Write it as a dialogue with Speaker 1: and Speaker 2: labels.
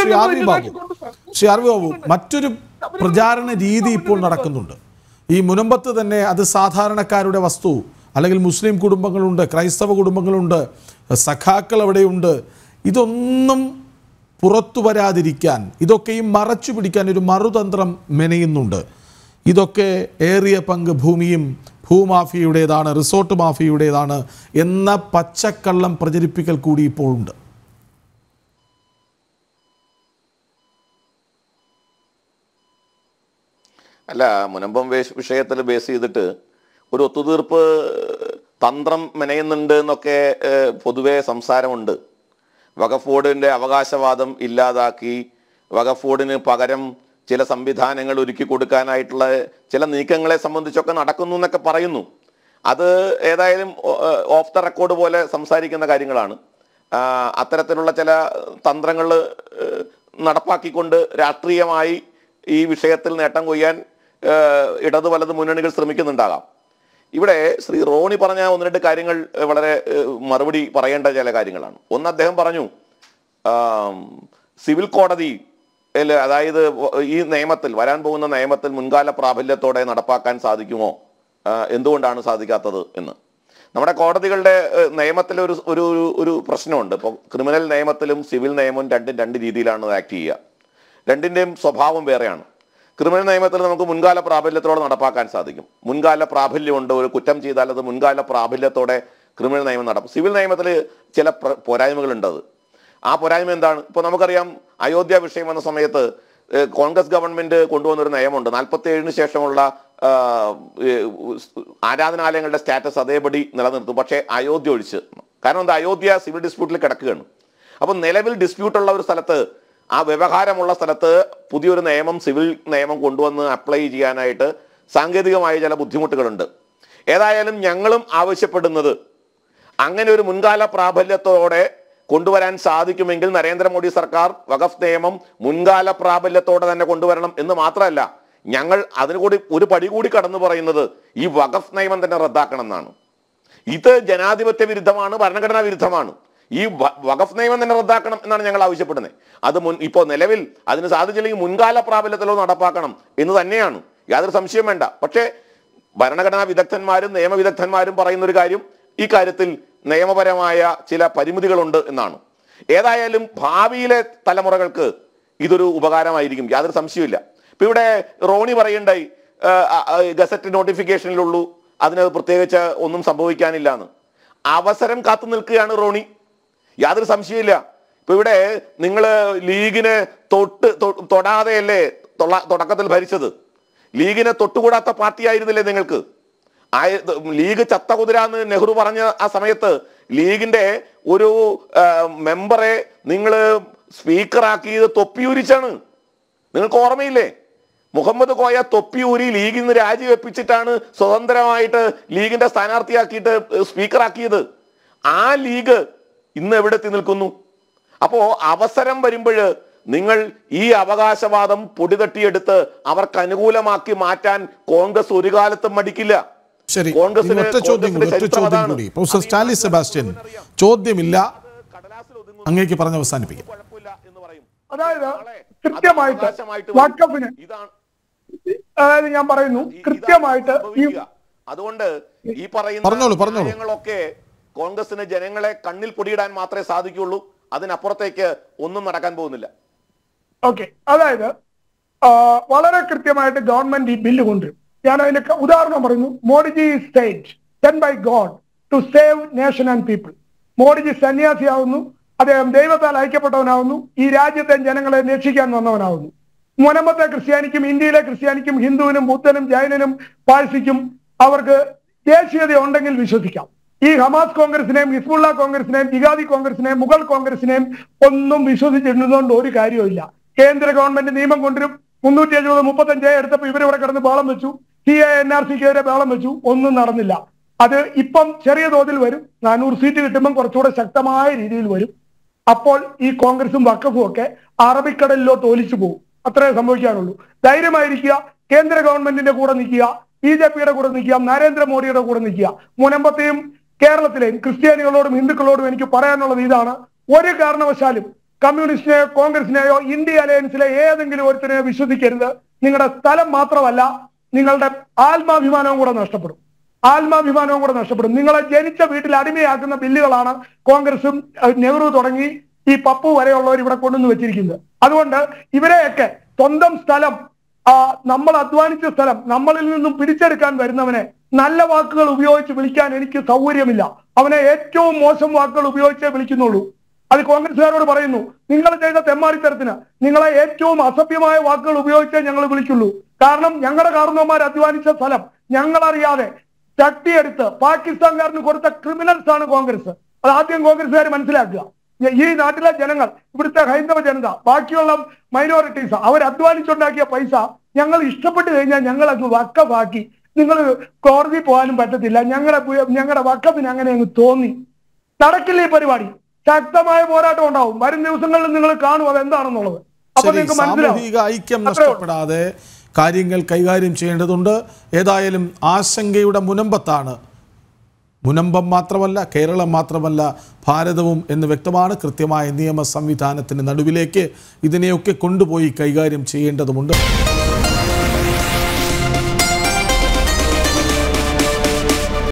Speaker 1: ബാബു മറ്റൊരു പ്രചാരണ രീതി ഇപ്പോൾ നടക്കുന്നുണ്ട്. ഈ മുനമ്പത്ത് തന്നെ അത് സാധാരണക്കാരുടെ വസ്തു, അല്ലെങ്കിൽ മുസ്ലിം കുടുംബങ്ങളുണ്ട്, ക്രൈസ്തവ കുടുംബങ്ങളുണ്ട്, സഖാക്കൾ അവിടെയുണ്ട്. ഇതൊന്നും പുറത്തു വരാതിരിക്കാൻ, ഇതൊക്കെയും മറച്ചു പിടിക്കാൻ ഒരു മറുതന്ത്രം മെനയുന്നുണ്ട്. ഇതൊക്കെ ഏറിയ പങ്ക് ഭൂമിയും ഭൂമാഫിയുടേതാണ്, റിസോർട്ട് മാഫിയുടേതാണ് എന്ന പച്ചക്കള്ളം പ്രചരിപ്പിക്കൽ കൂടി ഇപ്പോൾ ഉണ്ട്.
Speaker 2: അല്ല, മുനമ്പം വിഷയത്തിൽ ബേസ് ചെയ്തിട്ട് ഒരു ഒത്തുതീർപ്പ് തന്ത്രം മെനയുന്നുണ്ട് എന്നൊക്കെ പൊതുവെ സംസാരമുണ്ട്. വഖഫ് ബോർഡിൻ്റെ അവകാശവാദം ഇല്ലാതാക്കി വഖഫ് ബോർഡിന് പകരം ചില സംവിധാനങ്ങൾ ഒരുക്കി കൊടുക്കാനായിട്ടുള്ള ചില നീക്കങ്ങളെ സംബന്ധിച്ചൊക്കെ നടക്കുന്നു എന്നൊക്കെ പറയുന്നു. അത് ഏതായാലും ഓഫ് ദ റെക്കോർഡ് പോലെ സംസാരിക്കുന്ന കാര്യങ്ങളാണ്. അത്തരത്തിലുള്ള ചില തന്ത്രങ്ങൾ നടപ്പാക്കിക്കൊണ്ട് രാഷ്ട്രീയമായി ഈ വിഷയത്തിൽ നേട്ടം കൊയ്യാൻ ഇടത് വലത് മുന്നണികൾ ശ്രമിക്കുന്നുണ്ടാകാം. ഇവിടെ ശ്രീ റോണി പറഞ്ഞ ഒന്ന് രണ്ട് കാര്യങ്ങൾ വളരെ മറുപടി പറയേണ്ട ചില കാര്യങ്ങളാണ്. ഒന്ന്, അദ്ദേഹം പറഞ്ഞു സിവിൽ കോടതി, അതായത് ഈ നിയമത്തിൽ, വരാൻ പോകുന്ന നിയമത്തിൽ മുൻകാല പ്രാബല്യത്തോടെ നടപ്പാക്കാൻ സാധിക്കുമോ, എന്തുകൊണ്ടാണ് സാധിക്കാത്തത് എന്ന്. നമ്മുടെ കോടതികളുടെ നിയമത്തിൽ ഒരു പ്രശ്നമുണ്ട്. ഇപ്പോൾ ക്രിമിനൽ നിയമത്തിലും സിവിൽ നിയമവും രണ്ട് രീതിയിലാണ് ആക്ട് ചെയ്യുക. രണ്ടിൻ്റെയും സ്വഭാവം വേറെയാണ്. ക്രിമിനൽ നിയമത്തിൽ നമുക്ക് മുൻകാല പ്രാബല്യത്തോടെ നടപ്പാക്കാൻ സാധിക്കും. മുൻകാല പ്രാബല്യമുണ്ട്. ഒരു കുറ്റം ചെയ്താൽ അത് മുൻകാല പ്രാബല്യത്തോടെ ക്രിമിനൽ നിയമം നടക്കും. സിവിൽ നിയമത്തിൽ ചില പോരായ്മകളുണ്ട്. ആ പോരായ്മ എന്താണ്? ഇപ്പോൾ നമുക്കറിയാം, അയോധ്യ വിഷയം വന്ന സമയത്ത് കോൺഗ്രസ് ഗവൺമെന്റ് കൊണ്ടുവന്നൊരു നിയമമുണ്ട്. 47 ശേഷമുള്ള ആരാധനാലയങ്ങളുടെ സ്റ്റാറ്റസ് അതേപടി നിലനിർത്തും, പക്ഷേ അയോധ്യ ഒഴിച്ച്. കാരണം എന്താ? അയോധ്യ സിവിൽ ഡിസ്പ്യൂട്ടിൽ കിടക്കുകയാണ്. അപ്പം നിലവിൽ ഡിസ്പ്യൂട്ടുള്ള ഒരു സ്ഥലത്ത്, ആ വ്യവഹാരമുള്ള സ്ഥലത്ത് പുതിയൊരു നിയമം, സിവിൽ നിയമം കൊണ്ടുവന്ന് അപ്ലൈ ചെയ്യാനായിട്ട് സാങ്കേതികമായ ചില ബുദ്ധിമുട്ടുകളുണ്ട്. ഏതായാലും ഞങ്ങളും ആവശ്യപ്പെടുന്നത് അങ്ങനെ ഒരു മുൻകാല പ്രാബല്യത്തോടെ കൊണ്ടുവരാൻ സാധിക്കുമെങ്കിൽ നരേന്ദ്രമോദി സർക്കാർ വഖഫ് നിയമം മുൻകാല പ്രാബല്യത്തോടെ തന്നെ കൊണ്ടുവരണം എന്ന് മാത്രമല്ല, ഞങ്ങൾ അതിന് കൂടി ഒരു പടി കൂടി കടന്നു പറയുന്നത് ഈ വഖഫ് നിയമം തന്നെ റദ്ദാക്കണം എന്നാണ്. ഇത് ജനാധിപത്യ വിരുദ്ധമാണ്, ഭരണഘടനാ വിരുദ്ധമാണ്. ഈ വഖഫ് നിയമം തന്നെ റദ്ദാക്കണം എന്നാണ് ഞങ്ങൾ ആവശ്യപ്പെടുന്നത്. അത് ഇപ്പോൾ നിലവിൽ അതിന് സാധിച്ചില്ലെങ്കിൽ മുൻകാല പ്രാബല്യത്തിലോ നടപ്പാക്കണം എന്ന് തന്നെയാണ്, യാതൊരു സംശയം വേണ്ട. പക്ഷേ ഭരണഘടനാ വിദഗ്ധന്മാരും നിയമവിദഗ്ധന്മാരും പറയുന്ന ഒരു കാര്യം, ഈ കാര്യത്തിൽ നിയമപരമായ ചില പരിമിതികളുണ്ട് എന്നാണ്. ഏതായാലും ഭാവിയിലെ തലമുറകൾക്ക് ഇതൊരു ഉപകാരമായിരിക്കും, യാതൊരു സംശയമില്ല. ഇപ്പൊ ഇവിടെ റോണി പറയണ്ടായി ഗസറ്റ് നോട്ടിഫിക്കേഷനിലുള്ളൂ, അതിന് പ്രത്യേകിച്ച് ഒന്നും സംഭവിക്കാനില്ല എന്ന്. അവസരം കാത്തു നിൽക്കുകയാണ് റോണി, യാതൊരു സംശയമില്ല. ഇപ്പൊ ഇവിടെ നിങ്ങൾ ലീഗിനെ തൊടാതെയല്ലേ തുടക്കത്തിൽ ഭരിച്ചത്? ലീഗിനെ തൊട്ടുകൂടാത്ത പാർട്ടിയായിരുന്നില്ലേ നിങ്ങൾക്ക്? ലീഗ് ചത്ത കുതിരാന്ന് നെഹ്റു പറഞ്ഞ ആ സമയത്ത് ലീഗിന്റെ ഒരു മെമ്പറെ നിങ്ങൾ സ്പീക്കറാക്കിയത് തൊപ്പിയൂരിച്ചാണ്. നിങ്ങൾക്ക് ഓർമ്മയില്ലേ? മുഹമ്മദ് കോയ തൊപ്പിയൂരി ലീഗിൽ നിന്ന് രാജിവെപ്പിച്ചിട്ടാണ് സ്വതന്ത്രമായിട്ട് ലീഗിന്റെ സ്ഥാനാർത്ഥിയാക്കിയിട്ട് സ്പീക്കറാക്കിയത്. ആ ലീഗ് ഇന്ന് എവിടെത്തി നിൽക്കുന്നു? അപ്പോ അവസരം വരുമ്പോൾ നിങ്ങൾ ഈ അവകാശവാദം പൊടിതട്ടിയെടുത്ത് അവർക്ക് അനുകൂലമാക്കി മാറ്റാൻ കോൺഗ്രസ് ഒരു കാലത്തും മടിക്കില്ല.
Speaker 1: ശരി, ഒറ്റ ചോദ്യം കൂടി പ്രൊഫസർ സ്റ്റാൻലി സെബാസ്റ്റ്യൻ, ചോദ്യമില്ല, അങ്ങേക്ക് പറഞ്ഞ് അവസാനിപ്പിക്കാം.
Speaker 3: അതായത് കൃത്യമായിട്ട് വഖഫിന്, അതായത് ഞാൻ പറയുന്നു കൃത്യമായിട്ട്,
Speaker 2: അതുകൊണ്ട് ഈ പറയുന്ന കാര്യങ്ങളൊക്കെ കോൺഗ്രസിന് ജനങ്ങളെ കണ്ണിൽ പൊടിയിടാൻ മാത്രമേ സാധിക്കുള്ളൂ. അതിനപ്പുറത്തേക്ക് ഒന്നും നടക്കാൻ പോകുന്നില്ല.
Speaker 3: ഓക്കെ, അതായത് വളരെ കൃത്യമായിട്ട് ഗവൺമെന്റ് ഈ ബില്ല് കൊണ്ടുവരും. ഞാൻ അതിന്റെ ഉദാഹരണം പറയുന്നു. Modiji state send by God to save nation and people. Modiji സന്യാസിയാവുന്നു, അദ്ദേഹം ദൈവത്താൽ അയക്കപ്പെട്ടവനാവുന്നു, ഈ രാജ്യത്തെ ജനങ്ങളെ രക്ഷിക്കാൻ വന്നവനാവുന്നു. മുനമ്പത്തെ ക്രിസ്ത്യാനിക്കും ഇന്ത്യയിലെ ക്രിസ്ത്യാനിക്കും ഹിന്ദുവിനും ബുദ്ധനും ജൈനനും പാഴ്സിക്കും അവർക്ക് ദേശീയത ഉണ്ടെങ്കിൽ വിശ്വസിക്കാം. ഈ ഹമാസ് കോൺഗ്രസിനെയും ഹിസ്ബുള്ള കോൺഗ്രസിനെയും ജിഹാദി കോൺഗ്രസിനെയും മുഗൾ കോൺഗ്രസിനെയും ഒന്നും വിശ്വസിച്ചിരുന്നതുകൊണ്ട് ഒരു കാര്യമില്ല. കേന്ദ്ര ഗവൺമെന്റ് നിയമം കൊണ്ടുവരും. 370-35 എടുത്തപ്പോൾ ഇവരിവിടെ കിടന്ന് ബഹളം വെച്ചു, NRCക്കെതിരെ ബഹളം വെച്ചു, ഒന്നും നടന്നില്ല. അത് ഇപ്പം ചെറിയ തോതിൽ വരും. 400 സീറ്റ് കിട്ടുമ്പം കുറച്ചുകൂടെ ശക്തമായ രീതിയിൽ വരും. അപ്പോൾ ഈ കോൺഗ്രസും വഖഫും ഒക്കെ അറബിക്കടലിലോട്ട് ഒലിച്ചു പോകും. അത്രേ സംഭവിക്കാനുള്ളൂ. ധൈര്യമായിരിക്കുക, കേന്ദ്ര ഗവൺമെന്റിന്റെ കൂടെ നിൽക്കുക, BJPയുടെ കൂടെ നിൽക്കുക, നരേന്ദ്രമോദിയുടെ കൂടെ നിൽക്കുക. മുനമ്പത്തെയും കേരളത്തിലെയും ക്രിസ്ത്യാനികളോടും ഹിന്ദുക്കളോടും എനിക്ക് പറയാനുള്ളത് ഇതാണ്: ഒരു കാരണവശാലും കമ്മ്യൂണിസ്റ്റിനെയോ കോൺഗ്രസിനെയോ ഇന്ത്യ അലയൻസിലെ ഏതെങ്കിലും ഒരുത്തിനെയോ വിശ്വസിക്കരുത്. നിങ്ങളുടെ സ്ഥലം മാത്രമല്ല, നിങ്ങളുടെ ആത്മാഭിമാനവും കൂടെ നഷ്ടപ്പെടും. ആത്മാഭിമാനവും കൂടെ നഷ്ടപ്പെടും. നിങ്ങളെ ജനിച്ച വീട്ടിൽ അടിമയാക്കുന്ന ബില്ലുകളാണ് കോൺഗ്രസും നെഹ്റു തുടങ്ങി ഈ പപ്പു വരെയുള്ളവർ ഇവിടെ കൊണ്ടുവന്ന് വെച്ചിരിക്കുന്നത്. അതുകൊണ്ട് ഇവരെയൊക്കെ സ്വന്തം സ്ഥലം, നമ്മൾ അധ്വാനിച്ച സ്ഥലം നമ്മളിൽ നിന്നും പിടിച്ചെടുക്കാൻ വരുന്നവനെ നല്ല വാക്കുകൾ ഉപയോഗിച്ച് വിളിക്കാൻ എനിക്ക് സൗകര്യമില്ല. അവനെ ഏറ്റവും മോശം വാക്കുകൾ ഉപയോഗിച്ചേ വിളിക്കുന്നുള്ളൂ. അത് കോൺഗ്രസ്സുകാരോട് പറയുന്നു, നിങ്ങൾ ചെയ്ത തെമ്മാടിത്തരത്തിന് നിങ്ങളെ ഏറ്റവും അസഭ്യമായ വാക്കുകൾ ഉപയോഗിച്ചേ ഞങ്ങൾ വിളിക്കുള്ളൂ. കാരണം ഞങ്ങളുടെ കാരണവന്മാർ അധ്വാനിച്ച സ്ഥലം ഞങ്ങളറിയാതെ തട്ടിയെടുത്ത് പാകിസ്ഥാൻകാരന് കൊടുത്ത ക്രിമിനൽസ് ആണ് കോൺഗ്രസ്. അത് ആദ്യം കോൺഗ്രസ്സുകാർ മനസ്സിലാക്കുക. ഈ നാട്ടിലെ ജനങ്ങൾ, ഇവിടുത്തെ ഹൈന്ദവ ജനത, ബാക്കിയുള്ള മൈനോറിറ്റീസ്, അവർ അധ്വാനിച്ചുണ്ടാക്കിയ പൈസ ഞങ്ങൾ ഇഷ്ടപ്പെട്ട് കഴിഞ്ഞാൽ ഞങ്ങൾ അങ്ങ് വക്കഫാക്കി. നിങ്ങൾ കോടതി പോകാനും പറ്റത്തില്ല. ഞങ്ങളുടെ വക്കഫിന് അങ്ങനെ അങ്ങ് തോന്നി. നടക്കില്ല ഈ പരിപാടി. ശക്തമായ പോരാട്ടം ഉണ്ടാവും. വരും ദിവസങ്ങളിൽ നിങ്ങൾ കാണും അതെന്താണെന്നുള്ളത്. അപ്പൊ നിങ്ങൾക്ക്
Speaker 1: സാമൂഹിക ഐക്യം നഷ്ടപ്പെടാതെ കാര്യങ്ങൾ കൈകാര്യം ചെയ്യേണ്ടതുണ്ട്. ഏതായാലും ആശങ്കയുടെ മുനമ്പത്താണ്. മുനമ്പം മാത്രമല്ല, കേരളം മാത്രമല്ല, ഭാരതവും എന്ന് വ്യക്തമാണ്. കൃത്യമായ നിയമ സംവിധാനത്തിന് നടുവിലേക്ക് ഇതിനെയൊക്കെ കൊണ്ടുപോയി കൈകാര്യം ചെയ്യേണ്ടതുമുണ്ട്.